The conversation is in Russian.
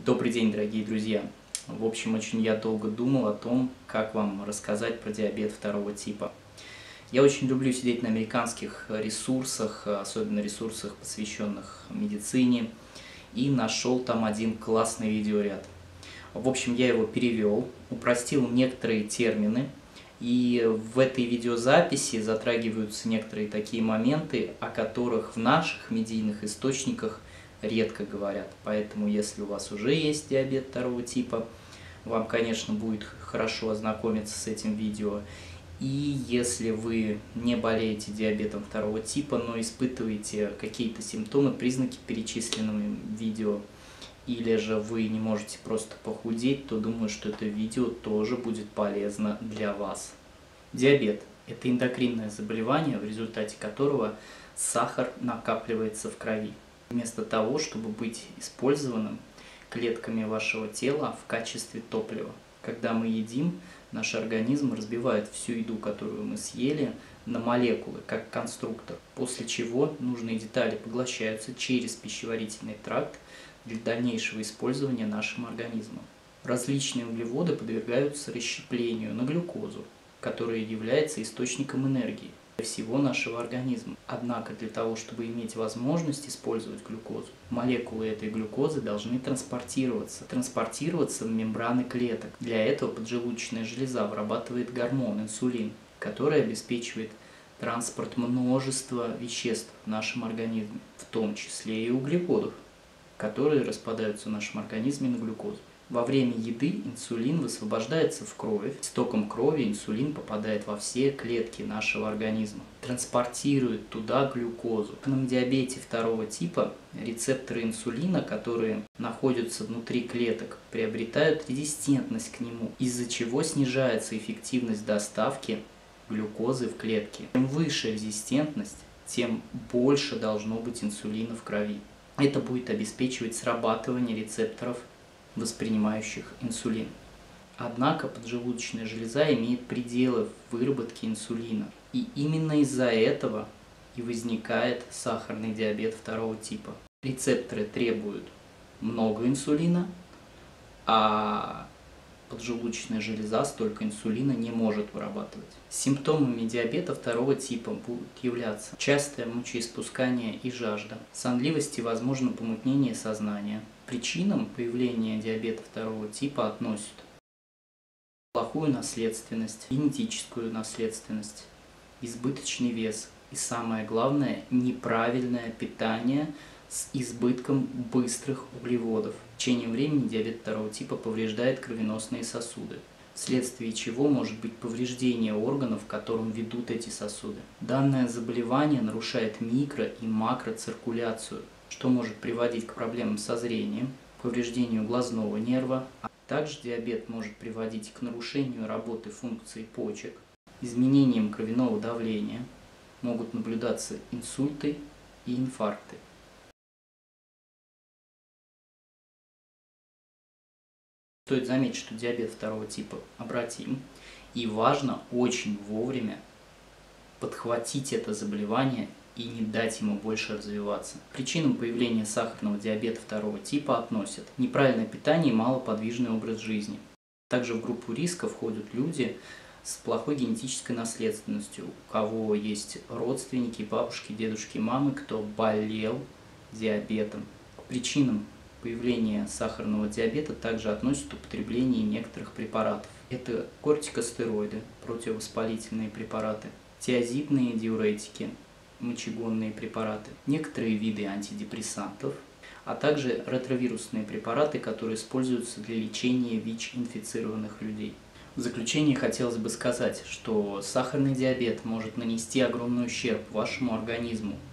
Добрый день, дорогие друзья! В общем, я долго думал о том, как вам рассказать про диабет второго типа. Я очень люблю сидеть на американских ресурсах, особенно ресурсах, посвященных медицине, и нашел там один классный видеоряд. В общем, я его перевел, упростил некоторые термины, и в этой видеозаписи затрагиваются некоторые такие моменты, о которых в наших медийных источниках редко говорят. Поэтому, если у вас уже есть диабет второго типа, вам, конечно, будет хорошо ознакомиться с этим видео. И если вы не болеете диабетом второго типа, но испытываете какие-то симптомы, признаки, перечисленными в видео, или же вы не можете просто похудеть, то думаю, что это видео тоже будет полезно для вас. Диабет – это эндокринное заболевание, в результате которого сахар накапливается в крови. Вместо того, чтобы быть использованным клетками вашего тела в качестве топлива. Когда мы едим, наш организм разбивает всю еду, которую мы съели, на молекулы, как конструктор, после чего нужные детали поглощаются через пищеварительный тракт для дальнейшего использования нашим организмом. Различные углеводы подвергаются расщеплению на глюкозу, которая является источником энергии для всего нашего организма. Однако для того, чтобы иметь возможность использовать глюкозу, молекулы этой глюкозы должны транспортироваться в мембраны клеток. Для этого поджелудочная железа вырабатывает гормон инсулин, который обеспечивает транспорт множества веществ в нашем организме, в том числе и углеводов, которые распадаются в нашем организме на глюкозу. Во время еды инсулин высвобождается в кровь. С током крови инсулин попадает во все клетки нашего организма, транспортирует туда глюкозу. В диабете второго типа рецепторы инсулина, которые находятся внутри клеток, приобретают резистентность к нему, из-за чего снижается эффективность доставки глюкозы в клетки. Чем выше резистентность, тем больше должно быть инсулина в крови. Это будет обеспечивать срабатывание рецепторов, воспринимающих инсулин. Однако поджелудочная железа имеет пределы в выработке инсулина. И именно из-за этого и возникает сахарный диабет второго типа. Рецепторы требуют много инсулина, а поджелудочная железа столько инсулина не может вырабатывать. Симптомами диабета второго типа будут являться частое мочеиспускание и жажда, сонливость и, возможно, помутнение сознания. Причинам появления диабета второго типа относят плохую наследственность, генетическую наследственность, избыточный вес и, самое главное, неправильное питание с избытком быстрых углеводов. В течение времени диабет второго типа повреждает кровеносные сосуды, вследствие чего может быть повреждение органов, к которым ведут эти сосуды. Данное заболевание нарушает микро- и макроциркуляцию, что может приводить к проблемам со зрением, повреждению глазного нерва. Также диабет может приводить к нарушению работы функций почек, изменениям кровяного давления, могут наблюдаться инсульты и инфаркты. Стоит заметить, что диабет второго типа обратим, и важно очень вовремя подхватить это заболевание и не дать ему больше развиваться. К причинам появления сахарного диабета второго типа относят неправильное питание и малоподвижный образ жизни. Также в группу риска входят люди с плохой генетической наследственностью, у кого есть родственники, бабушки, дедушки, мамы, кто болел диабетом. К причинам появления сахарного диабета также относят употребление некоторых препаратов. Это кортикостероиды, противовоспалительные препараты, тиазидные диуретики, мочегонные препараты, некоторые виды антидепрессантов, а также ретровирусные препараты, которые используются для лечения ВИЧ-инфицированных людей. В заключение хотелось бы сказать, что сахарный диабет может нанести огромный ущерб вашему организму,